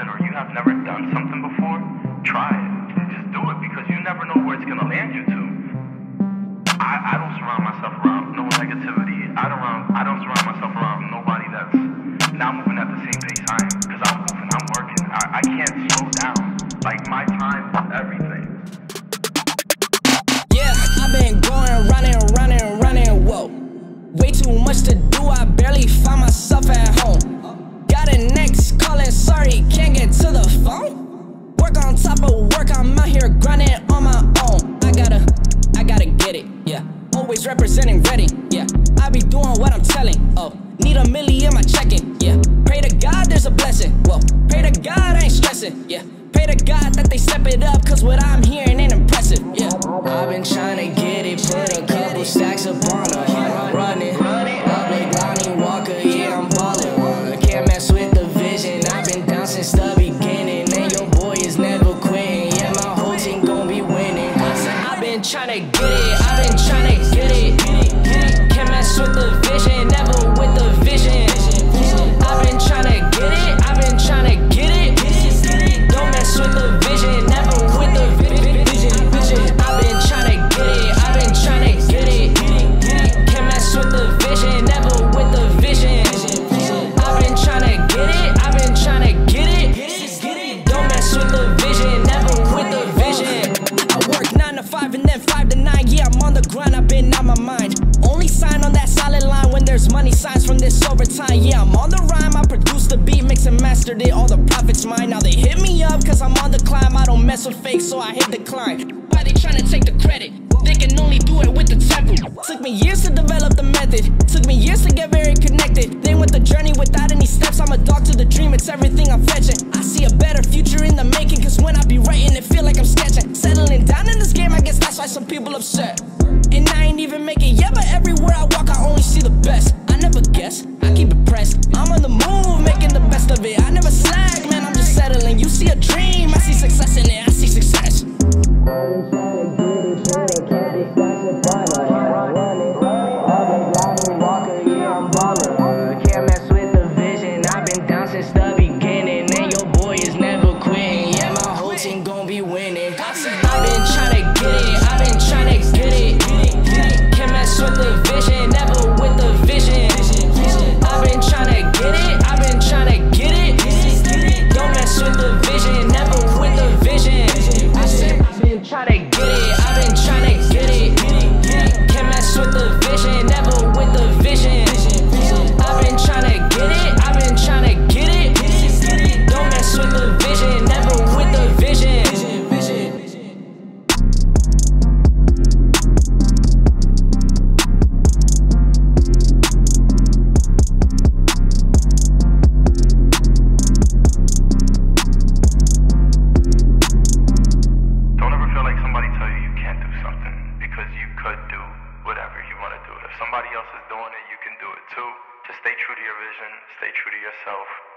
or you have never done something before, try it. Just do it because you never know where it's gonna land you to. I don't surround myself around no negativity. I don't surround myself around nobody that's not moving at the same pace I am. Because I'm moving, I'm working. I can't slow down. Like, my time is everything. Yeah, I've been going, running, whoa. Way too much to do, I barely find myself at home. Got an ex calling, sorry, can't get to the phone. Work on top of work, I'm out here grinding on my own. I gotta get it, yeah. Always representing ready, yeah. I be doing what I'm telling, oh. Need a milli in my checking, yeah. Pray to God there's a blessing, whoa. Pray to God I ain't stressing, yeah. Pray to God that they step it up, cause what I'm hearing ain't impressive, yeah. I've been trying to get it, put a couple stacks upon her. I'm running, up like Lonnie Walker, yeah, I'm ballin'. Can't mess with the vision, I've been down since the beginning. And your boy is never quitting, yeah, my whole team gon' be winning. I've been trying to get it, I've been trying to get it. Can't mess with the vision, never with the vision. I've been trying to get it, I've been trying to get it. Don't mess with the vision, never with the vision. I've been trying to get it, I've been trying to get it. Can't mess with the vision, never with the vision. I've been trying to get it, I've been trying to get it. Don't mess with the vision, never with the vision. I work 9 to 5 and then 5 to 9. Yeah, I'm on the grind, I've been out my mind. Only sign on that solid line when there's money signs from this overtime. Yeah, I'm on the rhyme, I produced the beat, mix and mastered it, all the profits mine. Now they hit me up cause I'm on the climb. I don't mess with fake, so I hit decline. Why they tryna take the credit? They can only do it with the tempo. Took me years to develop the method, took me years to get very connected. They went the journey without any steps. I'm a dog to the dream, it's everything I'm fetching. I see a better future in the making, cause when I be writing it feel like I'm sketching. Settling down in this game, I guess that's why some people upset. And I ain't even make it yet, but everywhere I walk I only see the best. I never guess, I keep it pressed. I'm on the move, making the best of it. I never slack, man, I'm just settling. You see a dream, I see success in it, I see success. Can't mess with the vision, I've been down since the beginning. And your boy is never quitting, yeah, my whole team gon' be winning. I've been trying to get it, I've been trying to get it. Can't mess with the vision, never with the vision. I've been trying to get it, I've been trying to get it. Don't mess with the vision, never with the vision. I've been trying to get it, I've been trying to get it. Can't mess with the vision, never with the vision. I've been trying to get it, I've been trying to get it. Don't mess with the vision, never with the vision. Somebody else is doing it, you can do it too. Just stay true to your vision, stay true to yourself.